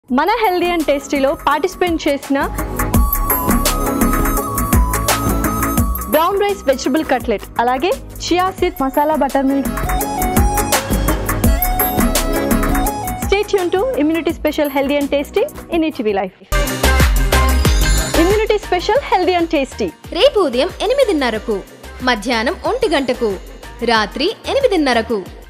మన healthy and టేస్టీలో participate చేసిన బ్రౌన్ రైస్ వెజిటబుల్ కట్లెట్, అలాగే chia seed masala buttermilk. Stay tune to immunity special healthy and tasty in ETV life. Immunity special healthy and tasty రేపు ఉదయం 8:30కు, మధ్యాహ్నం 1 గంటకు, రాత్రి 8:30కు.